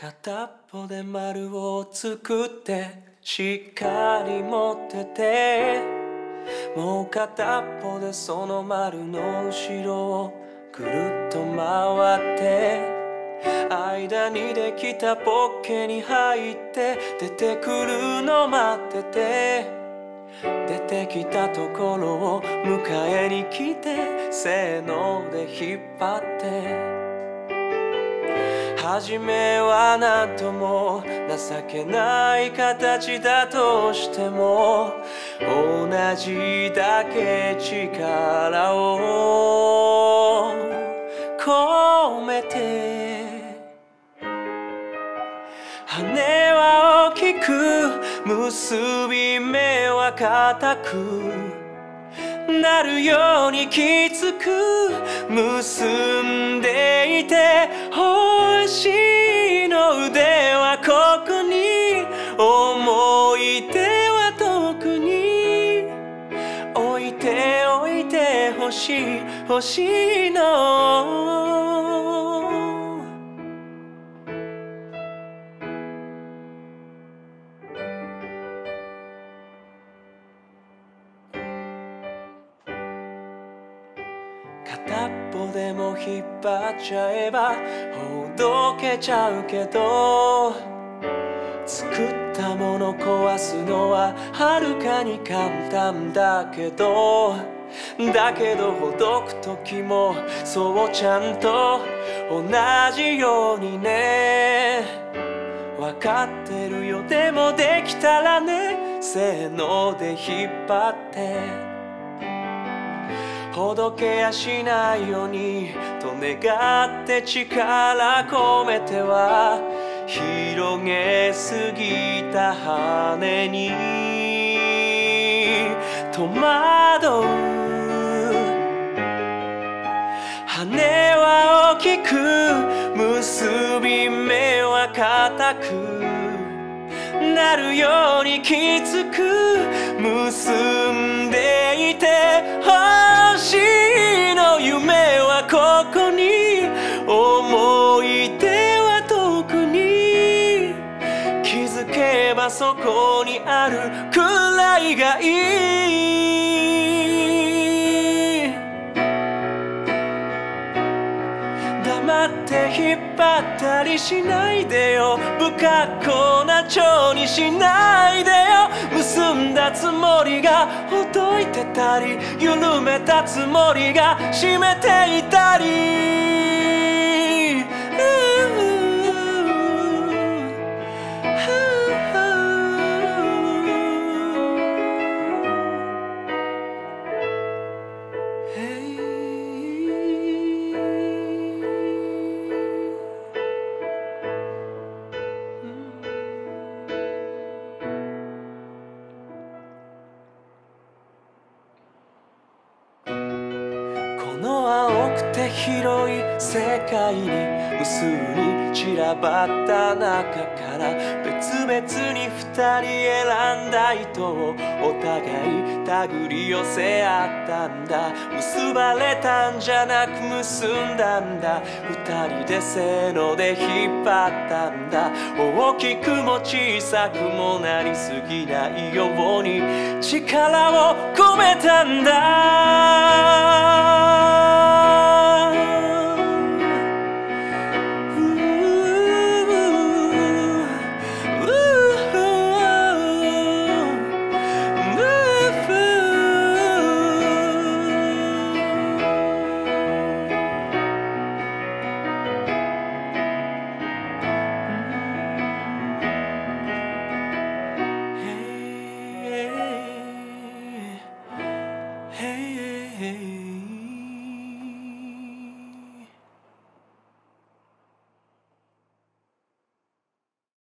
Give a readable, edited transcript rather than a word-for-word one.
片っぽで丸を作ってしっかり持ってて、もう片っぽでその丸の後ろをぐるっと回って、間にできたポッケに入って出てくるの待ってて、出てきたところを迎えに来て、せーので引っ張って、初めはなんとも情けない形だとしても、同じだけ力を込めて、羽は大きく結び目は固くなるようにきつく結んでいて、星の腕はここに、思い出は遠くに置いておいてほしい、星の片っぽでも引っ張っちゃえばほどけちゃうけど、作ったもの壊すのははるかに簡単だけど、ほどく時もそうちゃんと同じようにね。わかってるよ、でもできたらね、せーので引っ張ってほどけやしないようにと願って力込めては、広げすぎた羽に戸惑う。羽は大きく結び目は固くなるようにきつく結んでいて、星の夢はここに、思い出は遠くに、気づけばそこにあるくらいがいい。黙って引っ張ったりしないでよ、不格好な蝶にしないでよ。結んだつもりがほどいてたり、緩めたつもりが締めていたり、この青くて広い世界に無数に散らばった中から、別々に二人選んだ糸をお互い手繰り寄せ合ったんだ。結ばれたんじゃなく結んだんだ、二人でせーので引っ張ったんだ。大きくも小さくもなりすぎないように力を込めたんだ。Hey